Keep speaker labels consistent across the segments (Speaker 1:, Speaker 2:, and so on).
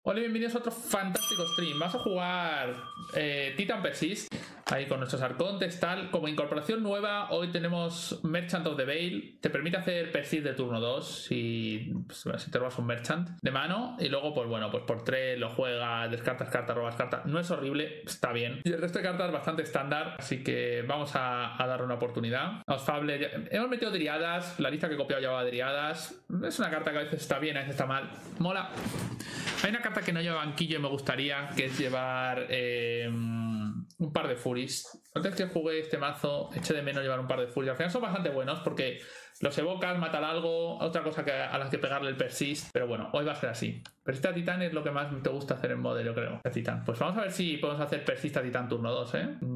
Speaker 1: Hola y bienvenidos a otro fantástico stream. Vamos a jugar Titan Persist ahí con nuestros arcontes, tal. Como incorporación nueva, hoy tenemos Merchant of the Veil. Te permite hacer Persist de turno 2 si te robas un Merchant de mano. Y luego, pues bueno, pues por 3 lo juegas, descartas carta, robas carta. No es horrible, está bien. Y el resto de cartas bastante estándar, así que vamos a darle una oportunidad. Los Fable, hemos metido Dríadas, la lista que he copiado llevaba Dríadas. Es una carta que a veces está bien, a veces está mal. Mola. Hay una carta que no lleva banquillo y me gustaría, que es llevar un par de Furies. Antes que jugué este mazo, eché de menos llevar un par de Furies. Al final son bastante buenos porque los evocas, matan algo, otra cosa a la que pegarle el Persist. Pero bueno, hoy va a ser así. Persist a Titán es lo que más te gusta hacer en modelo, creo. A Titán. Pues vamos a ver si podemos hacer Persist a Titán turno 2,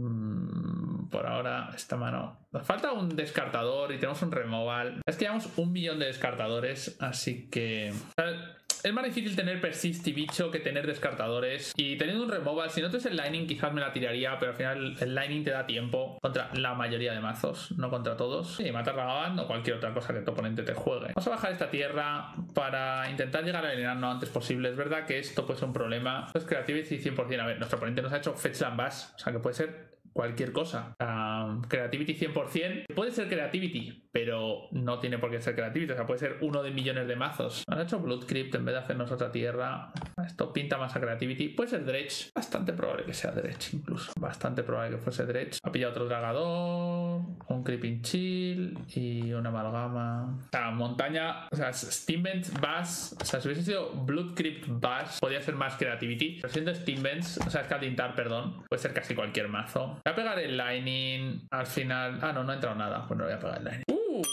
Speaker 1: por ahora, esta mano. Nos falta un descartador y tenemos un removal. Es que llevamos 1 millón de descartadores, así que... Es más difícil tener Persist y bicho que tener descartadores. Y teniendo un removal, si no tienes el Lightning quizás me la tiraría, pero al final el Lightning te da tiempo contra la mayoría de mazos, no contra todos. Y matar Ragavan o cualquier otra cosa que tu oponente te juegue. Vamos a bajar esta tierra para intentar llegar al enano lo antes posible. Es verdad que esto puede ser un problema. Pues Creativity 100%. A ver, nuestro oponente nos ha hecho Fetchland Bash, o sea que puede ser cualquier cosa. Creativity 100%. Puede ser Creativity, pero no tiene por qué ser Creativity. O sea, puede ser uno de millones de mazos. Han hecho Blood Crypt en vez de hacernos otra tierra. Esto pinta más a Creativity. Puede ser Dredge. Bastante probable que sea Dredge incluso. Bastante probable que fuese Dredge. Ha pillado otro Dragador, un Creeping Chill y una amalgama. O sea, montaña. O sea, Steamvents Bass. O sea, si hubiese sido Blood Crypt Bass, podría ser más Creativity. Pero siendo Steamvents, o sea, Scatintar, perdón, puede ser casi cualquier mazo. Voy a pegar el Lightning al final. Ah, no ha entrado nada. Pues no voy a pegar el Lightning.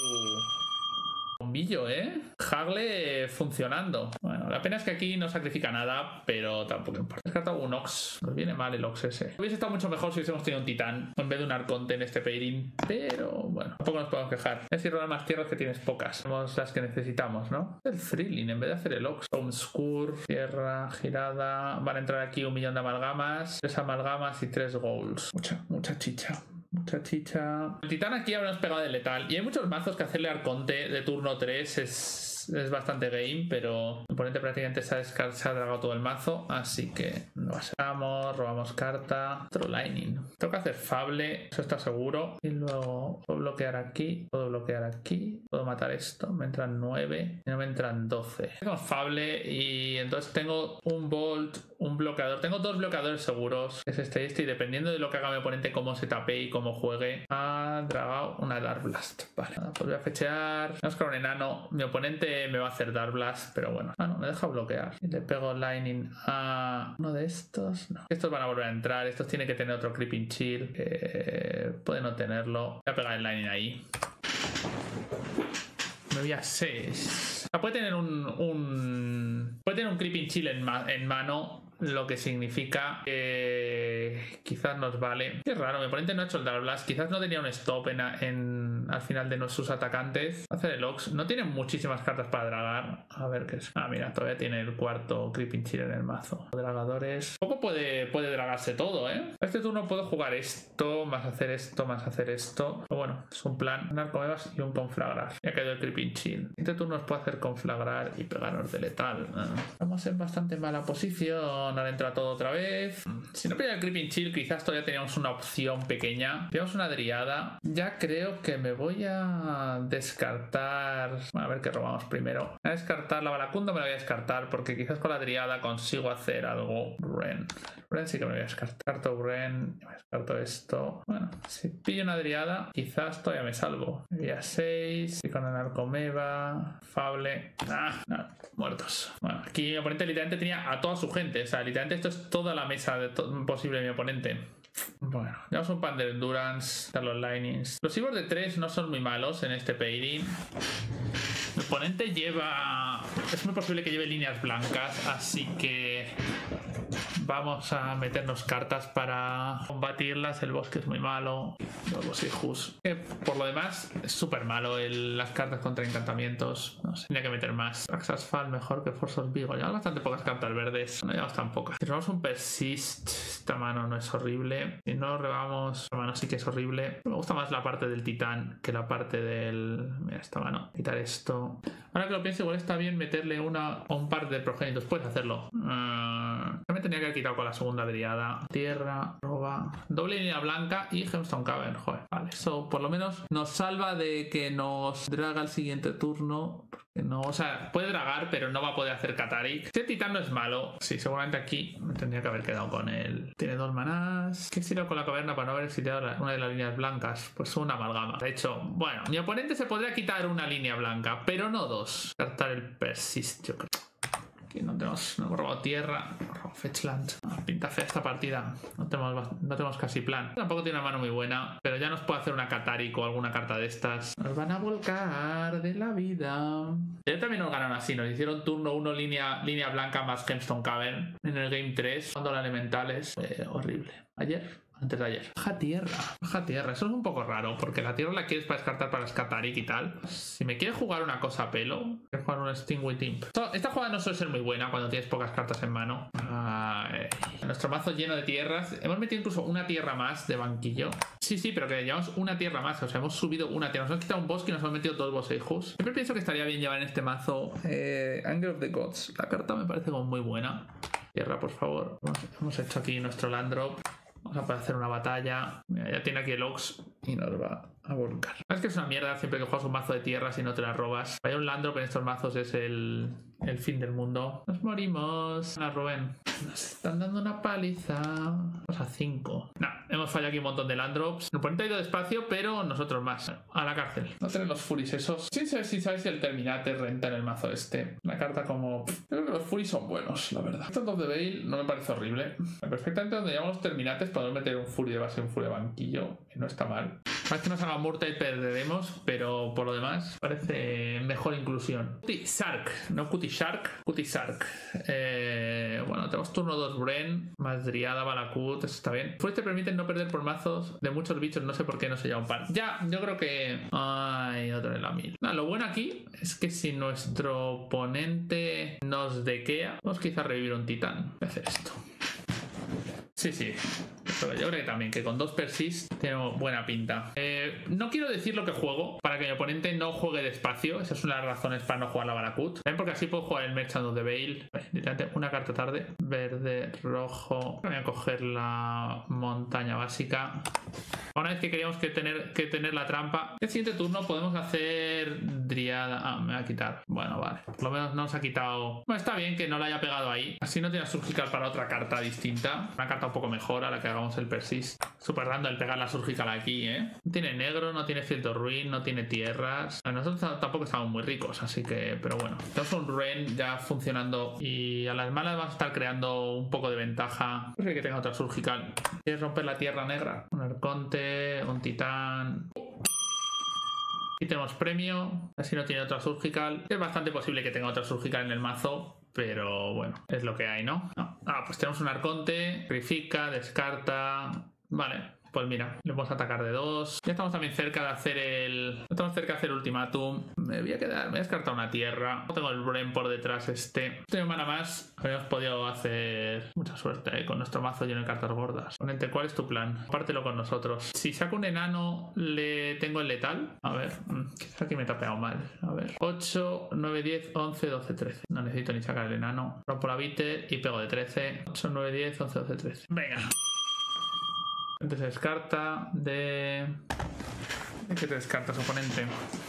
Speaker 1: Bombillo, Hagle funcionando. Bueno, la pena es que aquí no sacrifica nada, pero tampoco importa. He descartado un Ox. Nos viene mal el Ox ese. Hubiese estado mucho mejor si hubiésemos tenido un Titán en vez de un Arconte en este pairing. Pero bueno, tampoco nos podemos quejar. Es decir, robar más tierras que tienes pocas. Somos las que necesitamos, ¿no? El Thrilling en vez de hacer el Ox. Homescore, tierra, girada. Van a entrar aquí 1 millón de amalgamas. 3 amalgamas y 3 goals. Mucha chicha. Mucha chicha. El Titán aquí habremos pegado de letal. Y hay muchos mazos que hacerle Arconte de turno 3 es bastante game, pero el oponente prácticamente se ha dragado todo el mazo, así que lo pasamos, robamos carta. Otro Lightning. Tengo que hacer Fable, eso está seguro. Y luego puedo bloquear aquí, puedo bloquear aquí, puedo matar esto. Me entran 9 y no me entran 12. Tengo Fable y entonces tengo un Bolt, un bloqueador. Tengo 2 bloqueadores seguros, que es este y este, y dependiendo de lo que haga mi oponente, cómo se tape y cómo juegue, ha dragado una Dark Blast. Vale, pues voy a fechear. Vamos con un enano. Mi oponente me va a hacer Dark Blast, pero bueno. Ah, no, me deja bloquear. Y le pego Lightning a uno de estos. No. Estos van a volver a entrar. Estos tienen que tener otro Creeping Chill. Puede no tenerlo. Voy a pegar el Lightning ahí. Me voy a 6. O sea, puede tener un Creeping Chill en mano. Lo que significa que quizás nos vale. Qué raro, mi oponente no ha hecho el Dark Blast. Quizás no tenía un stop al final de nuestros atacantes. Hace el Ox. No tiene muchísimas cartas para dragar. A ver qué es. Ah, mira, todavía tiene el cuarto Creeping Chill en el mazo. Dragadores. Poco puede dragarse todo, Este turno puedo jugar esto, más hacer esto, más hacer esto. Pero bueno, es un plan. Un Arcomebas y un conflagrar. Me ha caído el Creeping Chill. Este turno nos puede hacer conflagrar y pegarnos de letal. Estamos en bastante mala posición. Ahora entra todo otra vez. Si no pilla el Creeping Chill, quizás todavía teníamos una opción pequeña. Pillamos una Dríada. Ya creo que me voy a descartar. A ver qué robamos primero. Voy a descartar la Baracundo, me la voy a descartar porque quizás con la Dríada consigo hacer algo. Ren sí que me voy a descartar. Descarto Ren. Me descarto esto. Bueno, si pillo una Dríada, quizás todavía me salvo. Me voy a 6. Y con el Arcomeba. Fable. No, muertos. Bueno, aquí mi oponente literalmente tenía a toda su gente. O sea, literalmente esto es toda la mesa posible de mi oponente. Bueno, llevamos un pan de Endurance. Están los Lightnings. Los Ivor de 3 no son muy malos en este pairing. Mi oponente lleva... Es muy posible que lleve líneas blancas, así que... Vamos a meternos cartas para combatirlas. El bosque es muy malo. Los hijos. Por lo demás, es súper malo las cartas contra encantamientos. No sé, tenía que meter más. Axasfal mejor que Force of Vigo. Llevamos bastante pocas cartas verdes. No llevamos tan pocas. Si robamos un Persist, esta mano no es horrible. Si no robamos, esta mano sí que es horrible. Me gusta más la parte del Titán que la parte del... Mira, esta mano. Quitar esto. Ahora que lo pienso, igual está bien meterle una o un par de progenitos. Puedes hacerlo. Ya me tenía que haber quitado con la segunda driada. Tierra, roba, doble línea blanca y Gemstone Cavern. Joder, vale. Eso por lo menos nos salva de que nos draga el siguiente turno. No, o sea, puede dragar, pero no va a poder hacer Katari. Este titán no es malo. Sí, seguramente aquí me tendría que haber quedado con él. Tiene 2 manás. ¿Qué sirve con la caverna para no haber exiliado una de las líneas blancas? Pues una amalgama. De hecho, bueno, mi oponente se podría quitar una línea blanca, pero no 2. Cartar el Persist, yo creo. Aquí no hemos robado tierra, hemos robado Fetchland. Pinta fea esta partida. No tenemos casi plan. Tampoco tiene una mano muy buena, pero ya nos puede hacer una Katari o alguna carta de estas. Nos van a volcar de la vida. Ayer también nos ganaron así. Nos hicieron turno 1 línea blanca más Gemstone Cavern en el game 3. Cuando la elemental es horrible. Ayer. Antes de ayer. Baja tierra. Eso es un poco raro, porque la tierra la quieres para descartar para Skatarik y tal. Si me quieres jugar una cosa a pelo, quiero jugar un Stingwing Imp. Esta jugada no suele ser muy buena cuando tienes pocas cartas en mano. Nuestro mazo lleno de tierras. Hemos metido incluso una tierra más de banquillo. Sí, pero que llevamos una tierra más. O sea, hemos subido una tierra. Nos hemos quitado un bosque y nos hemos metido 2 Boseijus. Siempre pienso que estaría bien llevar en este mazo Anger of the Gods. La carta me parece como muy buena. Tierra, por favor. Hemos hecho aquí nuestro land drop. Vamos a poder hacer una batalla. Mira, ya tiene aquí el Ox y nos va a volcar. Es que es una mierda siempre que juegas un mazo de tierras y no te las robas. Vaya un land drop en estos mazos es el fin del mundo. Nos morimos. Rubén. Nos están dando una paliza. Vamos a 5. No, hemos fallado aquí un montón de land drops. El oponente ha ido despacio, pero nosotros más. A la cárcel. No tener los Furies esos. Sin saber si sabes si el Terminate renta en el mazo este. Una carta como... Creo que los Furies son buenos, la verdad. Tanto de Veil no me parece horrible. Perfectamente donde llevamos los Terminates podemos meter un Fury de base y un Fury de banquillo. Y no está mal. Parece que nos haga Murtide perderemos, pero por lo demás parece mejor inclusión. Cutie-Shark, no Cutie-Shark, Cutie-Shark. Bueno, tenemos turno 2 Bren, más Driada, Valakut, eso está bien. Furies te permiten no perder por mazos de muchos bichos, no sé por qué no se lleva un par. Ya, yo creo que... Ay, otro de la 1000. Lo bueno aquí es que si nuestro oponente nos dequea, vamos quizá a revivir un titán. Voy a hacer esto. Sí. Pero yo creo que también, que con 2 Persist tiene buena pinta. No quiero decir lo que juego para que mi oponente no juegue despacio. Esas son las razones para no jugar la Valakut. También porque así puedo jugar el Merchant of the Veil. Literalmente una carta tarde. Verde, rojo. Voy a coger la montaña básica. Una vez que queríamos que tener la trampa, el siguiente turno podemos hacer Driada. Me va a quitar. Bueno, vale. Por lo menos no nos ha quitado. Bueno, está bien que no la haya pegado ahí. Así no tiene Surgical para otra carta distinta. Una carta un poco mejor a la que hagamos el Persist. Súper random el pegar la Surgical aquí, ¿eh? No tiene negro, no tiene Field of Ruin, no tiene tierras. Nosotros tampoco estamos muy ricos, así que... Pero bueno, tenemos un Ren ya funcionando y a las malas vamos a estar creando un poco de ventaja. No sé que tenga otra Surgical. ¿Quieres romper la tierra negra? Un Arconte, un Titán... Y tenemos premio, así no tiene otra Surgical. Es bastante posible que tenga otra Surgical en el mazo, pero bueno, es lo que hay, ¿no? Pues tenemos un Arconte, sacrifica, descarta... Vale, pues mira, le vamos a atacar de 2. Ya estamos también cerca de hacer el ultimátum. Me voy a descartar una tierra. No tengo el Bren por detrás este. Tengo mana más. Habríamos podido hacer mucha suerte con nuestro mazo lleno de cartas gordas. Ponente, ¿cuál es tu plan? Compártelo con nosotros. Si saco un enano, le tengo el letal. A ver, quizás aquí me he tapeado mal. A ver, 8, 9, 10, 11, 12, 13. No necesito ni sacar el enano. Rompo la bite y pego de 13. 8, 9, 10, 11, 12, 13. Venga. Entonces descarta de... ¿De qué te descartas, oponente?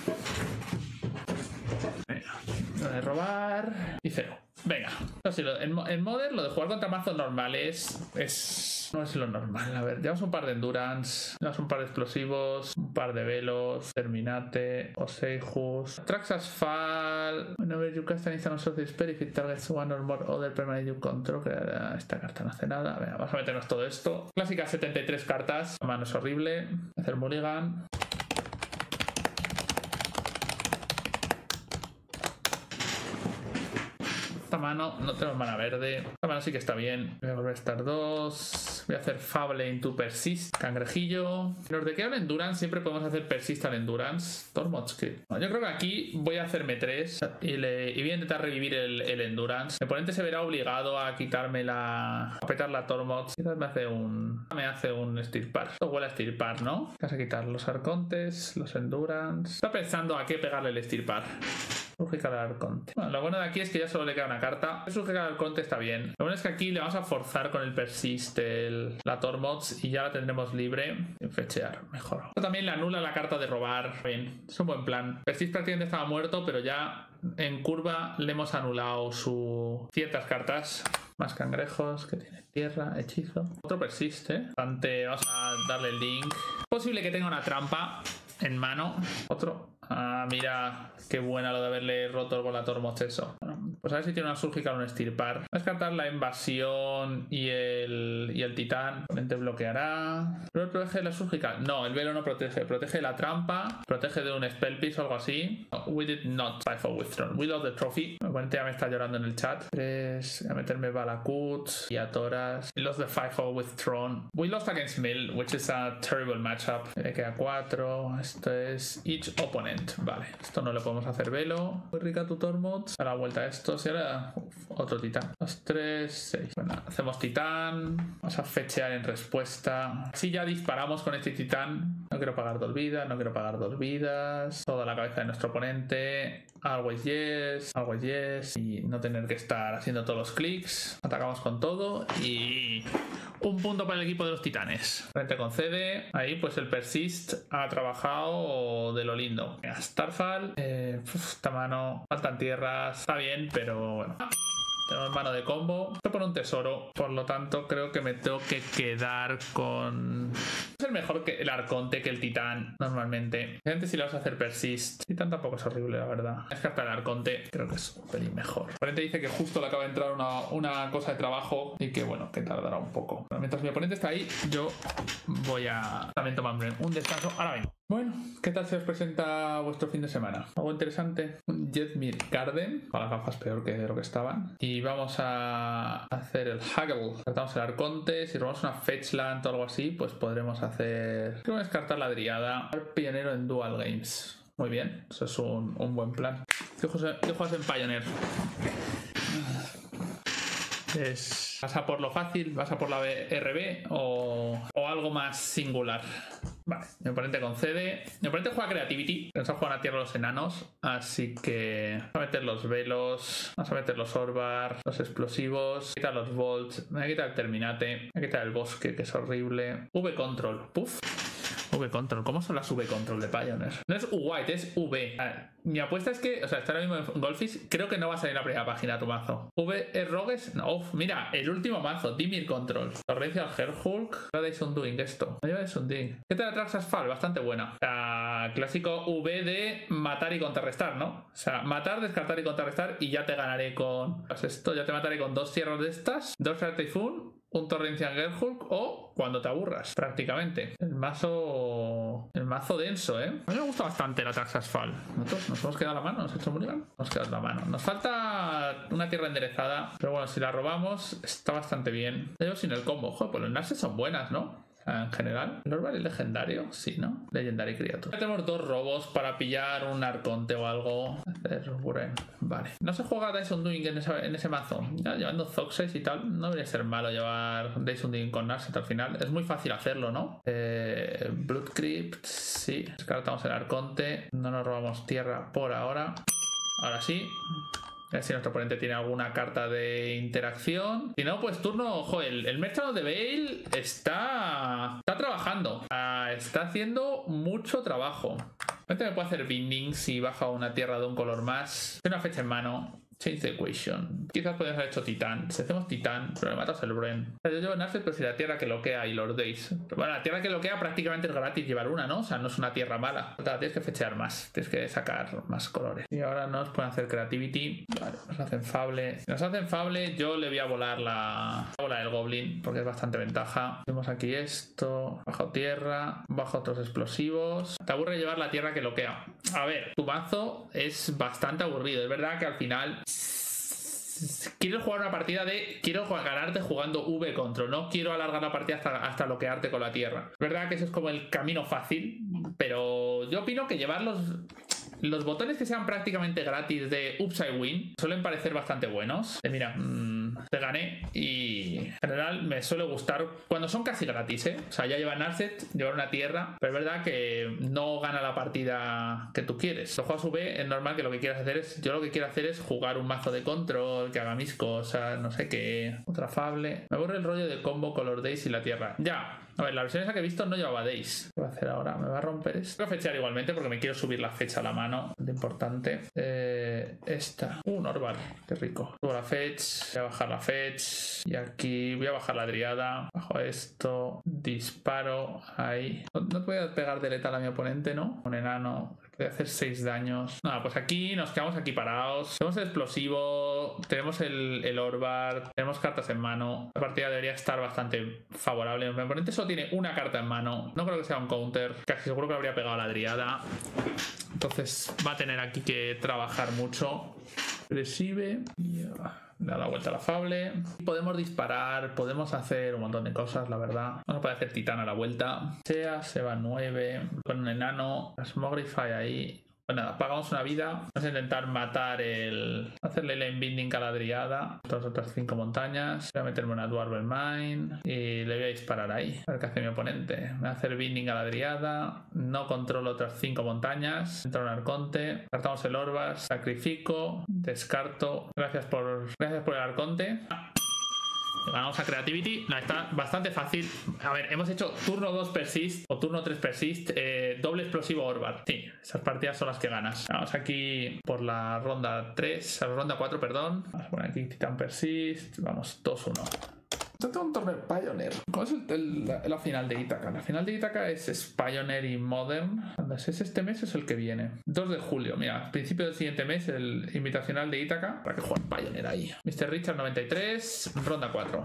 Speaker 1: Venga, lo de robar y 0. Venga, así, en Modern lo de jugar contra mazos normales no es lo normal. A ver, llevamos un par de Endurance, llevamos un par de explosivos, un par de velos, Terminate, Oseijus, Traxas Fall. Whenever you cast an instant source spell, if it targets one or more other permanent you control, esta carta no hace nada. Venga, vamos a meternos todo esto. Clásicas 73 cartas, la mano es horrible. Hacer Mulligan. Esta mano no tenemos mana verde. Esta mano sí que está bien. Voy a volver a estar 2. Voy a hacer Fable into Persist. Cangrejillo. Si nos queda un Endurance, siempre podemos hacer Persist al Endurance. Tormodskip. Bueno, yo creo que aquí voy a hacerme 3 y voy a intentar revivir el Endurance. El oponente se verá obligado a quitarme a petar la Tormods. Quizás me hace un Estirpar. Esto huele a Estirpar, ¿no? Vas a quitar los Arcontes, los Endurance. Está pensando a qué pegarle el Estirpar. Surgical Arconte. Bueno, lo bueno de aquí es que ya solo le queda una carta. El Surgical Arconte está bien. Lo bueno es que aquí le vamos a forzar con el Persist la Tormods y ya la tendremos libre. Sin fechear, mejor. Esto también le anula la carta de robar. Bien, es un buen plan. Persist prácticamente estaba muerto, pero ya en curva le hemos anulado ciertas cartas. Más cangrejos, que tiene tierra, hechizo. Otro persiste. Bastante, vamos a darle el link. Es posible que tenga una trampa en mano. Otro. Ah, mira, qué buena lo de haberle roto con la Tormod eso. Bueno, pues a ver si tiene una Surgical o un Estirpar. Voy a descartar la invasión y el titán. El oponente bloqueará. ¿Pero protege la Surgical? No, el velo no protege. Protege la trampa. Protege de un Spell Piece o algo así. No, we did not fight for Withdrawn. We lost the trophy. El oponente ya me está llorando en el chat. 3. Voy a meterme Balakut y a Toras. We lost the fight for Withdrawn. We lost against Mill, which is a terrible matchup. Me queda 4. Esto es each opponent. Vale, esto no le podemos hacer velo. Muy rica tu Tormod. A la vuelta a esto. Y ahora otro titán. 2, 3, 6. Bueno, hacemos titán. Vamos a fechear en respuesta. Si ya disparamos con este titán. No quiero pagar 2 vidas. No quiero pagar 2 vidas. Toda la cabeza de nuestro oponente. Always yes. Always yes. Y no tener que estar haciendo todos los clics. Atacamos con todo. Y un punto para el equipo de los titanes. Frente concede. Ahí pues el Persist ha trabajado de lo lindo. Starfall, esta mano, faltan tierras, está bien, pero bueno. Tenemos mano de combo. Esto por un tesoro. Por lo tanto, creo que me tengo que quedar con... Es el mejor que el Arconte que el Titán, normalmente. Gente, si le vas a hacer Persist. Titán tampoco es horrible, la verdad. Descartar el Arconte, creo que es un pelín mejor. El oponente dice que justo le acaba de entrar una cosa de trabajo y que, bueno, que tardará un poco. Pero mientras mi oponente está ahí, yo voy a también tomarme un descanso. Ahora vengo. Bueno, ¿qué tal se os presenta vuestro fin de semana? Algo interesante. Un Jetmir Garden, con las gafas peor que lo que estaban. Y vamos a hacer el Haggle. Tratamos el Arconte. Si robamos una Fetchland o algo así, pues podremos hacer... Quiero descartar la Driada. Pionero en Dual Games. Muy bien, eso es un buen plan. ¿Qué juegas en Pioneer? ¿Vas a por lo fácil? ¿Vas a por la RB o algo más singular? Vale, mi oponente concede. Mi oponente juega Creativity. Nos ha jugado a tierra los enanos. Así que vamos a meter los velos. Vamos a meter los Orbar, los explosivos. Quitar los Volts. Me voy a quitar el Terminate. Me voy a quitar el bosque, que es horrible. V-Control. Puf. V-Control. ¿Cómo son las V-Control de Pioneer? No es U-White, es V. Mi apuesta es que, o sea, está ahora mismo en Golfis. Creo que no va a salir la primera página tu mazo. V-Rogues. No, mira, el último mazo. Dimir Control. Torrencia al Herhulk. ¿Qué es Undoing esto? No lleva Undoing. ¿Qué tal la Traxasfal? Bastante buena. O sea, clásico V de matar y contrarrestar, ¿no? O sea, matar, descartar y contrarrestar y ya te ganaré con... Pues esto, ya te mataré con 2 tierras de estas, 2 Typhoon, un Torrencial Gerhulk o cuando te aburras, prácticamente. El mazo denso, ¿eh? A mí me gusta bastante la Traxasfal. Nosotros nos hemos quedado la mano, nos ha hecho Mulligan. Nos quedado la mano. Nos falta una tierra enderezada, pero bueno, si la robamos está bastante bien. Yo sin el combo. Joder, pues los Narses son buenas, ¿no? En general. ¿El Orbar es legendario? Sí, ¿no? Legendary Creature. Ya tenemos 2 robos para pillar un Arconte o algo. Vale. No se juega Dice Undoing en ese mazo. Ya, llevando Zoxes y tal, no debería ser malo llevar Dice Undoing con Narset al final. Es muy fácil hacerlo, ¿no? Blood Crypt, sí. Descartamos el Arconte. No nos robamos tierra por ahora. Ahora sí. A ver si nuestro oponente tiene alguna carta de interacción. Si no, pues turno... Ojo, el Merchant de Veil está trabajando. Está haciendo mucho trabajo. Este me puede hacer Binding si baja una tierra de un color más. Tiene una fecha en mano. Change the equation. Quizás podríamos haber hecho titán. Si hacemos titán, pero le matas el Bren. Yo llevo Narset, pero si la tierra que loquea y los Days. Bueno, la tierra que loquea prácticamente es gratis llevar una, ¿no? O sea, no es una tierra mala. Tienes que fechear más. Tienes que sacar más colores. Y ahora nos pueden hacer Creativity. Vale, nos hacen Fable. Si nos hacen Fable, yo le voy a volar la bola del Goblin, porque es bastante ventaja. Vemos aquí esto. Bajo tierra. Bajo otros explosivos. Te aburre llevar la tierra que loquea. A ver, tu mazo es bastante aburrido. Es verdad que al final... Quiero jugar una partida de... Quiero ganarte jugando V-Control. No quiero alargar la partida hasta bloquearte con la tierra. Es verdad que eso es como el camino fácil. Pero yo opino que llevar los botones que sean prácticamente gratis de Upside Win suelen parecer bastante buenos. Mira, te gané y en general me suele gustar cuando son casi gratis, ¿eh? O sea, ya llevan Narset, llevan una tierra, pero es verdad que no gana la partida que tú quieres. Si juegas V, es normal que lo que quieras hacer es, yo lo que quiero hacer es jugar un mazo de control, que haga mis cosas, no sé qué, otra fable. Me aburre el rollo de combo Color Days y la tierra. Ya. A ver, la versión esa que he visto no llevaba Days. ¿Qué voy a hacer ahora? ¿Me va a romper esto? Voy a fechar igualmente porque me quiero subir la fecha a la mano. Es importante. Esta. Norval. Qué rico. Subo la fetch. Voy a bajar la fetch. Y aquí voy a bajar la driada. Bajo esto. Disparo. Ahí. No te voy a pegar de letal a mi oponente, ¿no? Un enano. Voy a hacer 6 daños. Nada, pues aquí nos quedamos aquí parados. Tenemos el explosivo. Tenemos el Orbar. Tenemos cartas en mano. La partida debería estar bastante favorable. Mi oponente solo tiene una carta en mano. No creo que sea un counter. Casi seguro que lo habría pegado a la driada. Entonces va a tener aquí que trabajar mucho. Recibe. Da la vuelta a la fable. Podemos disparar, podemos hacer un montón de cosas, la verdad. No se puede hacer titán a la vuelta. Se va 9. Con un enano. Smogrify ahí. Pues nada, pagamos una vida. Vamos a intentar matar hacerle lane binding a la driada. Las otras 5 montañas. Voy a meterme una Dwarven Mine. Y le voy a disparar ahí. A ver qué hace mi oponente. Me va a hacer binding a la driada. No controlo otras 5 montañas. Entra un arconte. Cartamos el Orbas. Sacrifico. Descarto. Gracias por el arconte. Ganamos a Creativity. No, está bastante fácil. A ver, hemos hecho turno 2 persist o turno 3 persist, doble explosivo Orbar. Sí, esas partidas son las que ganas. Vamos aquí por la ronda 3, a la ronda 4, perdón. Vamos a poner aquí Titan persist. Vamos 2-1. Tengo un torneo Pioneer. ¿Cuál es la final de Ítaca? La final de Ítaca es Pioneer y Modern. Cuando es este mes es el que viene. 2 de julio, mira. Principio del siguiente mes, el invitacional de Ítaca. Para que juegue Pioneer ahí. Mr. Richard 93, ronda 4.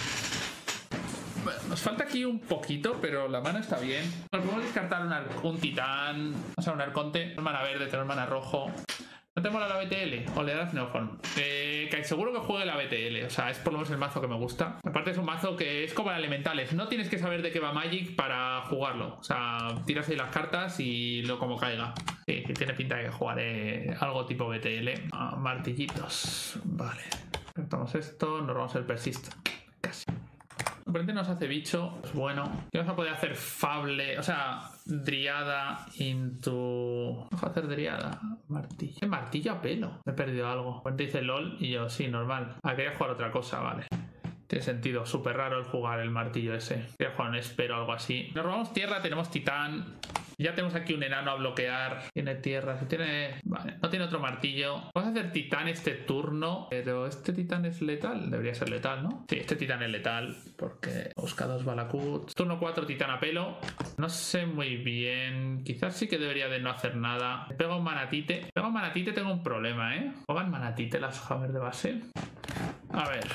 Speaker 1: Bueno, nos falta aquí un poquito, pero la mano está bien. Nos podemos descartar un titán, o sea, un arconte, un mana verde, tener mana rojo. ¿No te mola la BTL? O le das Neoform. Seguro que juegue la BTL. O sea, es por lo menos el mazo que me gusta. Aparte es un mazo que es como elementales. No tienes que saber de qué va Magic para jugarlo. O sea, tiras ahí las cartas y lo como caiga. Sí, tiene pinta de que jugaré algo tipo BTL. Martillitos. Vale. Cortamos esto. Nos robamos el persist. Casi. El oponente nos hace bicho, pues bueno. ¿Qué vamos a poder hacer? Fable, o sea, driada into... Vamos a hacer driada. Martillo. ¿Qué martillo a pelo? Me he perdido algo. El oponente dice LOL y yo, sí, normal. Ah, quería jugar otra cosa, vale. Tiene sentido, súper raro el jugar el martillo ese. Quería jugar un espero o algo así. Nos robamos tierra, tenemos titán. Ya tenemos aquí un enano a bloquear. Tiene tierra, tiene... Vale, no tiene otro martillo. Vamos a hacer titán este turno. Pero este titán es letal. Debería ser letal, ¿no? Sí, este titán es letal. Porque busca 2 Balakuts. Turno 4, titán a pelo. No sé muy bien. Quizás sí que debería de no hacer nada. Pega un manatite. Pega un manatite, tengo un problema, ¿eh? ¿Juegan manatite las Hammer de base? A ver...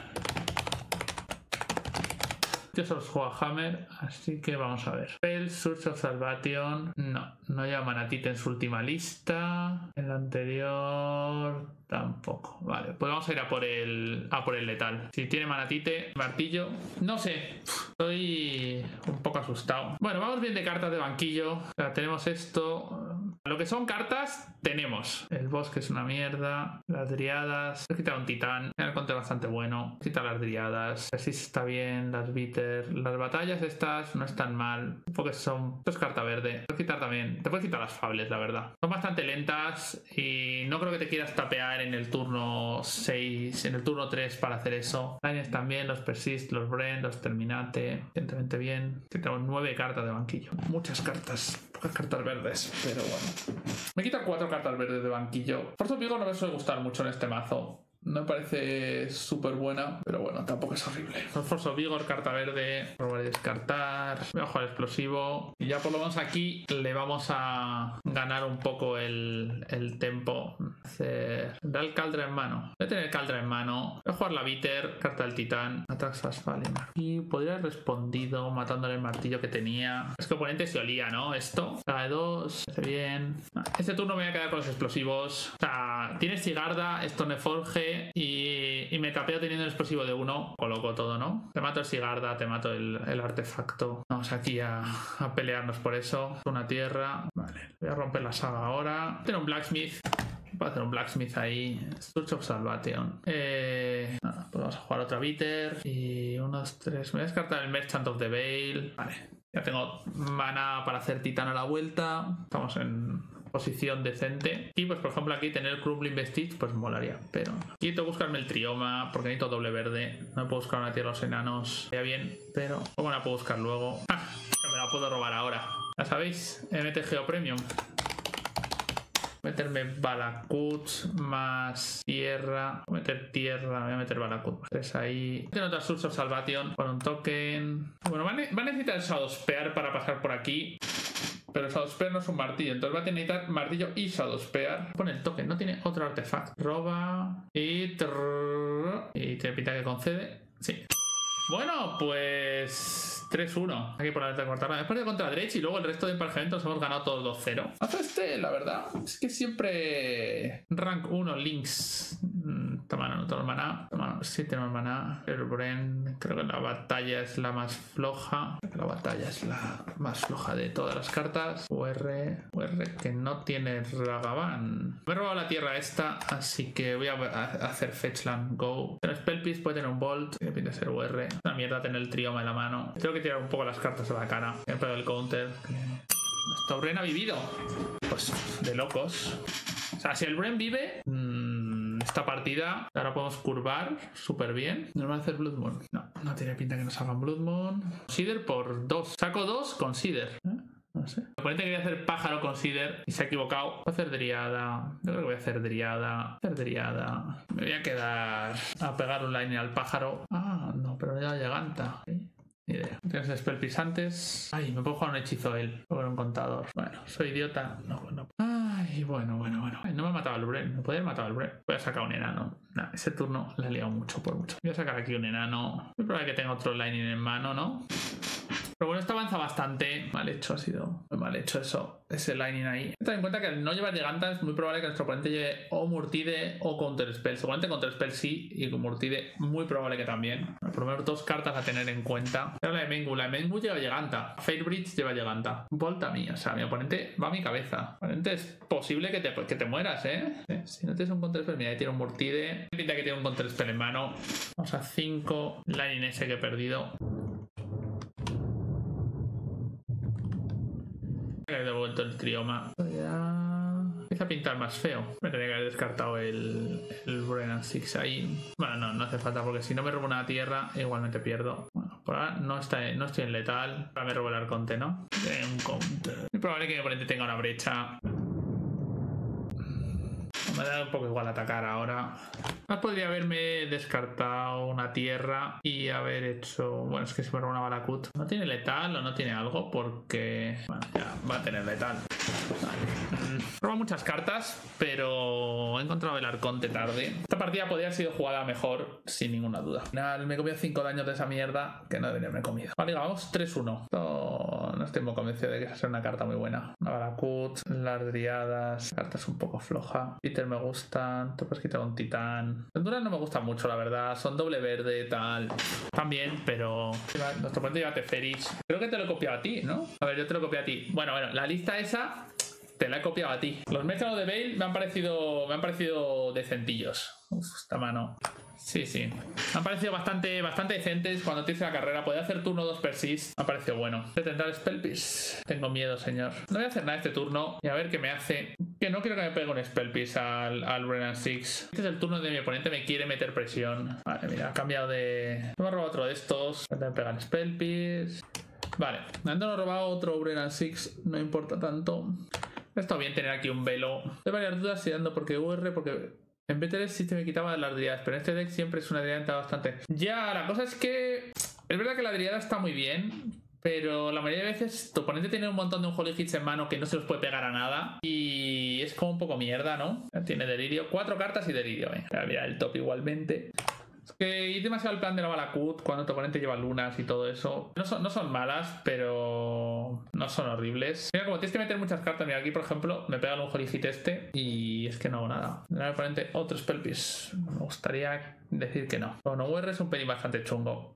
Speaker 1: Yo solo juego a Hammer, así que vamos a ver. Spell, Surge of Salvation. No lleva manatite en su última lista. En la anterior tampoco. Vale, pues vamos a ir a por el letal. Si tiene manatite, martillo. No sé. Estoy un poco asustado. Bueno, vamos bien de cartas de banquillo. O sea, tenemos esto. Lo que son cartas, tenemos. El bosque es una mierda. Las driadas. Voy a quitar un titán. El conte bastante bueno. Quita las driadas. Así está bien. Las bitter. Las batallas estas no están mal. Porque son... Esto es carta verde. Puedes quitar también. Te puedes quitar las fables, la verdad. Son bastante lentas. Y no creo que te quieras tapear en el turno 6. En el turno 3 para hacer eso. Lines también. Los persist. Los brand. Los terminate. Evidentemente bien. Tenemos 9 cartas de banquillo. Muchas cartas. Pocas cartas verdes. Pero bueno. Me quita 4 cartas verdes de banquillo. Force of Vigor no me suele gustar mucho en este mazo. No me parece súper buena, pero bueno, tampoco es horrible. Force of Vigor, carta verde. Probar a descartar. Voy a jugar explosivo. Y ya por lo menos aquí le vamos a ganar un poco el tempo. Da el Caldra en mano. Voy a tener Caldra en mano. Voy a jugar la bitter. Carta del titán. Atraxas Valimar. Y podría haber respondido matándole el martillo que tenía. Es que el oponente se olía, ¿no? Esto. Cae 2. Hace bien. Este turno me voy a quedar con los explosivos. O sea, tienes Sigarda, Stoneforge. Y me tapeo teniendo el explosivo de 1. Coloco todo, ¿no? Te mato el Sigarda, te mato el artefacto. Vamos aquí a pelearnos por eso. Una tierra. Vale. Voy a romper la saga ahora. Tengo un Blacksmith. Puedo hacer un Blacksmith ahí. Surge of Salvation. Nada, pues vamos a jugar otra Bitter. Y 1, 2, 3. Me voy a descartar el Merchant of the Veil. Vale. Ya tengo mana para hacer Titán a la vuelta. Estamos en posición decente. Y pues por ejemplo aquí tener el Crumbling Vestige pues molaría. Pero aquí tengo que buscarme el Trioma porque necesito doble verde. No me puedo buscar una tierra de los enanos. Sería bien, pero ¿cómo la puedo buscar luego? ¡Ah! Me la puedo robar ahora. ¿La sabéis? MT Geo Premium. Meterme Valakut más tierra. Voy a meter tierra. Voy a meter Valakut. 3 ahí. Tengo otra Source of Salvation con un token. Bueno, va a necesitar el Shadowspear para pasar por aquí. Pero el Shadowspear no es un martillo. Entonces va a necesitar martillo y Shadowspear. Pone el token. No tiene otro artefacto. Roba. Y tiene pinta que concede. Sí. Bueno, pues 3-1. Aquí por la letra cortada. Después de contra Dredge y luego el resto de emparejamientos hemos ganado todos 2-0. Hasta la verdad, es que siempre rank 1 links. Toma, no tengo maná. Toma, sí tenemos maná. Pero Bren, creo que la batalla es la más floja. Creo que la batalla es la más floja de todas las cartas. UR que no tiene Ragavan. Me he robado la tierra esta, así que voy a hacer Fetchland Go. Pero Spell Piece puede tener un Bolt. Tiene pinta de ser UR. Una mierda tener el Trioma en la mano. Tengo que tirar un poco las cartas a la cara. He pegado el counter. Nuestro Bren ha vivido. Pues de locos. O sea, si el Bren vive, esta partida ahora podemos curvar súper bien. ¿No va a hacer Blood Moon? No tiene pinta que nos hagan Blood Moon. Consider por 2. Saco 2, Consider. No sé. El oponente quería hacer pájaro Consider y se ha equivocado. Voy a hacer Driada. Yo creo que voy a hacer Driada. Me voy a quedar a pegar un line al pájaro. Ah, no, pero me da Giganta. ¿Sí? Ni idea. Tienes Spell Piece antes. Ay, me puedo jugar un hechizo él. Por un contador. Bueno, soy idiota. No. Ay, bueno. Ay, no me ha matado el Bren. Me podría haber matado el Bren. Voy a sacar un enano. Nah, ese turno le he liado mucho por mucho. Voy a sacar aquí un enano. Muy probable que tenga otro lightning en mano, ¿no? Pero bueno, esto avanza bastante. Mal hecho, ha sido muy mal hecho eso. Ese lightning ahí. Ten en cuenta que al no llevar Giganta es muy probable que nuestro oponente lleve o Murtide o Counterspell. Seguramente Counterspell sí y con Murtide muy probable que también. Por lo menos 2 cartas a tener en cuenta. Pero la de Mengu. La de Mengu lleva Giganta. Fairbridge lleva Giganta. Volta a mí. O sea, mi oponente va a mi cabeza. Mi oponente es posible que te mueras, ¿eh? Si no tienes un Counterspell, mira, ahí tiene un Murtide. Pinta que tiene un Counterspell en mano. Vamos a 5. Lightning ese que he perdido. He devuelto el Trioma. Ya empieza a pintar más feo. Me tenía que haber descartado el Brennan Six ahí. Bueno, no hace falta porque si no me robo una tierra igualmente pierdo. Bueno, por ahora no estoy en letal. Ahora me robo el Arconte, ¿no? Tiene un counter. Es probable que mi oponente tenga una brecha. Me da un poco igual atacar ahora. Más podría haberme descartado una tierra y haber hecho... Bueno, es que si me robo una Valakut. ¿No tiene letal o no tiene algo? Porque... Bueno, ya va a tener letal. Vale. Robo muchas cartas, pero he encontrado el Arconte tarde. Esta partida podría haber sido jugada mejor, sin ninguna duda. Al final me he comido 5 daños de esa mierda que no debería haberme comido. Vale, vamos 3-1. No estoy muy convencido de que esa sea una carta muy buena. Una Valakut, las Driadas, cartas un poco floja. Peter me gustan, te puedes quitar un Titán. Honduras no me gustan mucho, la verdad. Son doble verde, tal. También, pero... Nuestro oponente lleva Teferis. Creo que te lo he copiado a ti, ¿no? A ver, yo te lo he copiado a ti. Bueno, la lista esa te la he copiado a ti. Los Merchant of the Veil me han parecido decentillos. Uf, esta mano... Sí. Me han parecido bastante decentes cuando te hice la carrera. Podía hacer turno 2 persist. Me ha parecido bueno. Voy a intentar Spell Piece. Tengo miedo, señor. No voy a hacer nada este turno. Y a ver qué me hace. Que no quiero que me pegue un Spell Piece al Brennan Six. Este es el turno de mi oponente. Me quiere meter presión. Vale, mira. Ha cambiado de... No me ha robado otro de estos. Voy a pegar Spell Piece. Vale. Me han robado otro Brennan Six. No importa tanto. Está bien tener aquí un velo. Hay varias dudas si dando porque porque... En BTR sí se me quitaba las driadas, pero en este deck siempre es una driada bastante. Ya, la cosa es que... Es verdad que la driada está muy bien, pero la mayoría de veces tu oponente tiene un montón de Unholy Hits en mano que no se los puede pegar a nada. Y es como un poco mierda, ¿no? Tiene delirio. 4 cartas y delirio. Mira el top igualmente. Es que ir demasiado al plan de la Valakut cuando tu oponente lleva lunas y todo eso. No son malas, pero no son horribles. Mira, como tienes que meter muchas cartas. Mira, aquí por ejemplo me pega un Holy Hit este y es que no hago nada. Me da el oponente otro Spell Piece. Me gustaría decir que no. Bueno, UR es un pelín bastante chungo.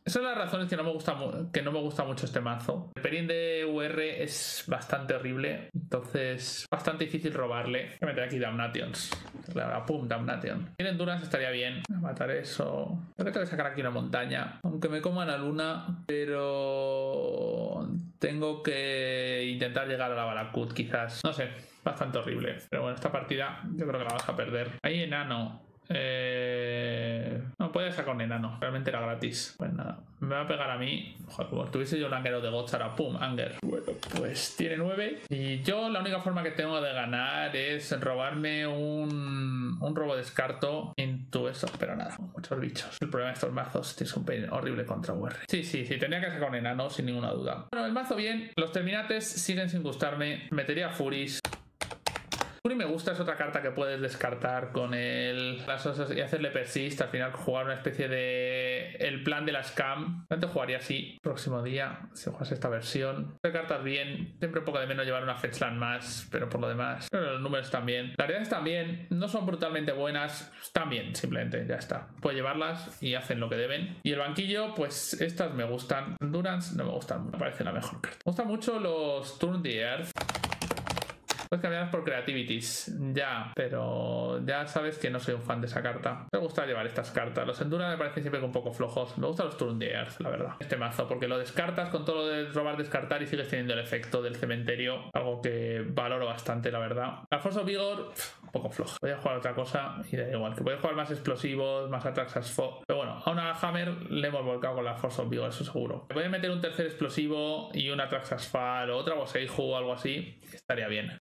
Speaker 1: Esa es la razón que no me gusta mucho este mazo. El Perrin de UR es bastante horrible, entonces bastante difícil robarle. Voy a meter aquí Damnations. Pum, Damnation. Tiene Endurance, estaría bien. Voy a matar eso. Creo que tengo que sacar aquí una montaña. Aunque me coman a Luna, pero tengo que intentar llegar a la Valakut, quizás. No sé, bastante horrible. Pero bueno, esta partida yo creo que la vas a perder. Hay enano. No, podía sacar un enano. Realmente era gratis. Pues nada, me va a pegar a mí. Joder, como tuviese yo un Anger de Gochara. Pum, Anger. Bueno, pues tiene 9. Y yo la única forma que tengo de ganar es robarme un robo descarto into eso. Pero nada, muchos bichos. El problema de estos mazos es un pain horrible contra UR. Sí, tenía que sacar un enano sin ninguna duda. Bueno, el mazo bien. Los terminates siguen sin gustarme. Metería Furis. Fury me gusta, es otra carta que puedes descartar con las osas y hacerle persist. Al final jugar una especie de el plan de la scam. Antes jugaría así. Próximo día, si juegas esta versión. Te cartas bien. Siempre un poco de menos llevar una fetchland más, pero por lo demás. Pero los números también. Las realidades también. No son brutalmente buenas. Están bien, simplemente. Ya está. Puedes llevarlas y hacen lo que deben. Y el banquillo, pues estas me gustan. Endurance no me gustan. Me parece la mejor carta. Me gustan mucho los Turn the Earth. Puedes cambiarlas por Creativities, ya, pero ya sabes que no soy un fan de esa carta. Me gusta llevar estas cartas. Los Endurance me parecen siempre un poco flojos. Me gustan los Turn the Earth, la verdad. Este mazo, porque lo descartas con todo lo de robar, descartar y sigues teniendo el efecto del cementerio. Algo que valoro bastante, la verdad. La Force of Vigor, un poco flojo. Voy a jugar otra cosa y da igual. Que voy a jugar más explosivos, más Atraxas Fog. Pero bueno, a una Hammer le hemos volcado con la Force of Vigor, eso seguro. Voy a meter un tercer explosivo y una Atraxas Fall o otra Boseiju o algo así. Estaría bien.